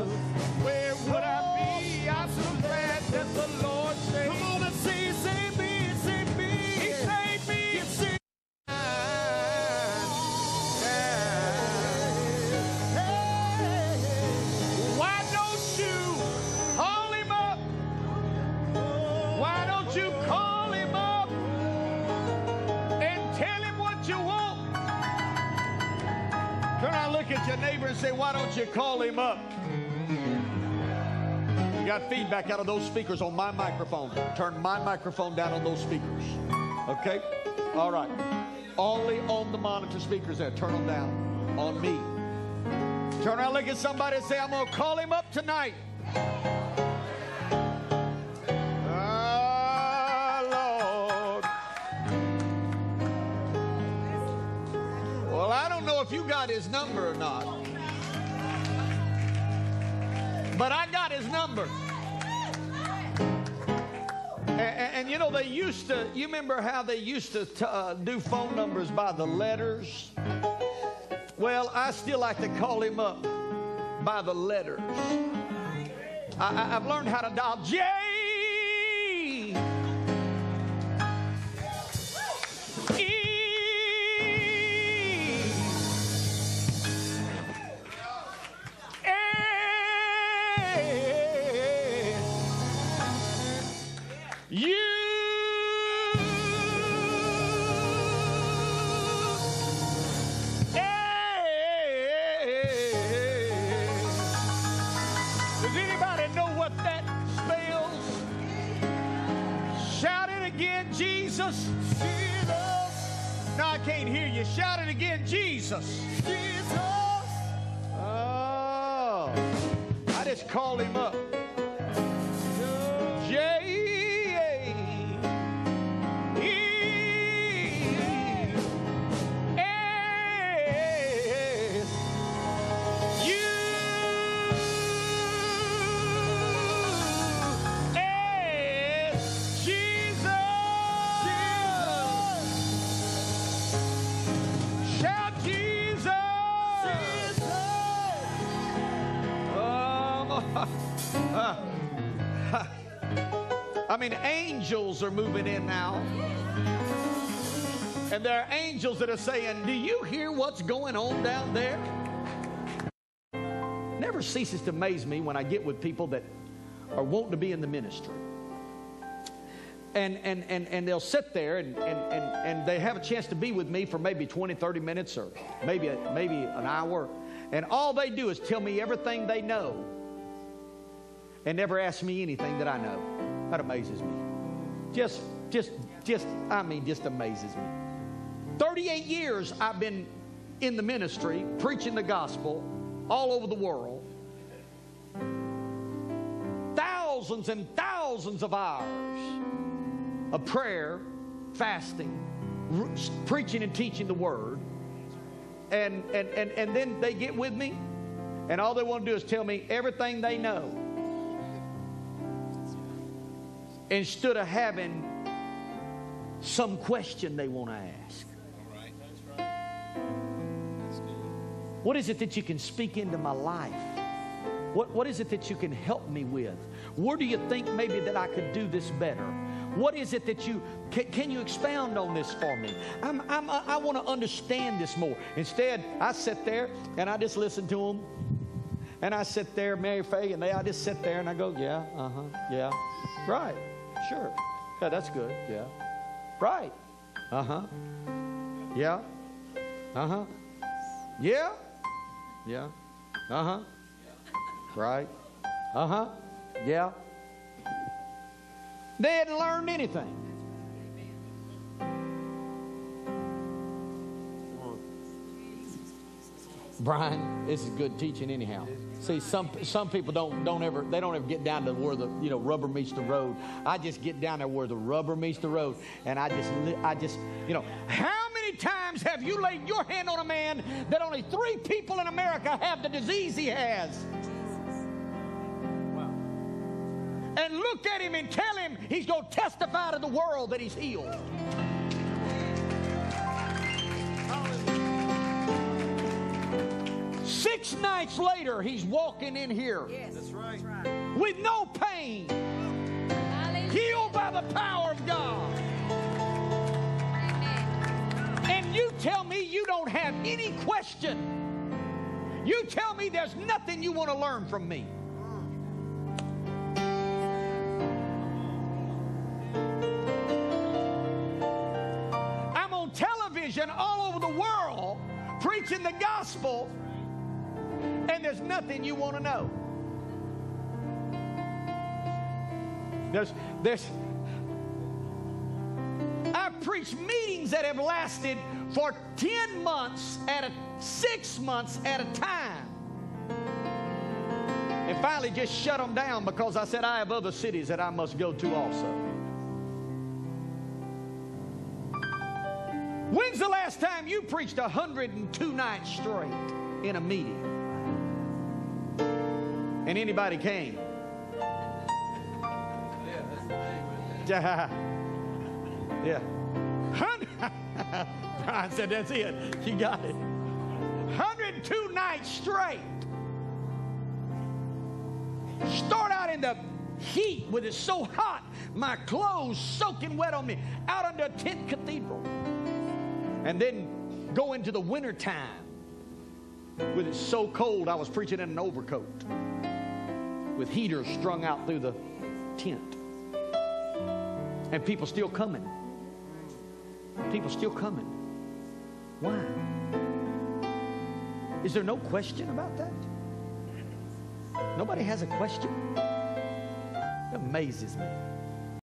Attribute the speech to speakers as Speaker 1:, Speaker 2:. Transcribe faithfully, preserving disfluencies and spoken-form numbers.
Speaker 1: Jesus, where would I be? I'm so glad that the Lord saved me. Come on and say, save me, save me. He saved me, he saved me. Why don't you call him up? Why don't you call him up and tell him what you want? Turn around, look at your neighbor and say, why don't you call him up? You got feedback out of those speakers on my microphone. Turn my microphone down on those speakers. Okay? All right. Only on the monitor speakers there. Turn them down on me. Turn around, look at somebody and say, I'm going to call him up tonight. Ah, Lord. Well, I don't know if you got his number or not, but I got his number. And, and, and you know, they used to, you remember how they used to t uh, do phone numbers by the letters? Well, I still like to call him up by the letters. I, I, I've learned how to dial J. Jesus, Jesus. No, I can't hear you. Shout it again, Jesus. Jesus. Oh, I just called him up. J. I mean, angels are moving in now. And there are angels that are saying, do you hear what's going on down there? Never ceases to amaze me when I get with people that are wanting to be in the ministry. And, and, and, and they'll sit there and, and, and, and they have a chance to be with me for maybe twenty, thirty minutes or maybe, a, maybe an hour. And all they do is tell me everything they know and never ask me anything that I know. That amazes me. Just, just, just, I mean, just amazes me. thirty-eight years I've been in the ministry, preaching the gospel all over the world. Thousands and thousands of hours of prayer, fasting, preaching and teaching the word. And, and, and, and then they get with me, and all they want to do is tell me everything they know, instead of having some question they want to ask.
Speaker 2: All right, that's right. That's good.
Speaker 1: What is it that you can speak into my life? What, what is it that you can help me with? Where do you think maybe that I could do this better? What is it that you, can, can you expound on this for me? I'm, I'm, I want to understand this more. Instead, I sit there and I just listen to them. And I sit there, Mary Faye, and they, I just sit there and I go, yeah, uh-huh, yeah, right. Sure. Yeah, that's good. Yeah. Right. Uh-huh. Yeah. Uh-huh. Yeah. Yeah. Uh-huh. Right. Uh-huh. Yeah. They hadn't learned anything. Brian, this is good teaching anyhow. See, some some people don't don't ever they don't ever get down to where the you know rubber meets the road. I just get down there where the rubber meets the road, and I just I just you know. How many times have you laid your hand on a man that only three people in America have the disease he has? Wow. And look at him and tell him he's going to testify to the world that he's healed. Six nights nights later, he's walking in here.
Speaker 3: Yes.
Speaker 2: That's right.
Speaker 3: That's right.
Speaker 1: With no pain.
Speaker 3: Hallelujah.
Speaker 1: Healed by the power of God. And you tell me you don't have any question. You tell me there's nothing you want to learn from me. I'm on television all over the world preaching the gospel, and there's nothing you want to know. There's, there's, I've preached meetings that have lasted for ten months at a, six months at a time. And finally just shut them down because I said I have other cities that I must go to also. When's the last time you preached one hundred two nights straight in a meeting? And anybody came? Yeah. Yeah. Brian said, that's it. You got it. one hundred two nights straight. Start out in the heat with it so hot, my clothes soaking wet on me, out under a tent cathedral. And then go into the winter time with it so cold I was preaching in an overcoat with heaters strung out through the tent. And people still coming. People still coming. Why? Is there no question about that? Nobody has a question? It amazes me.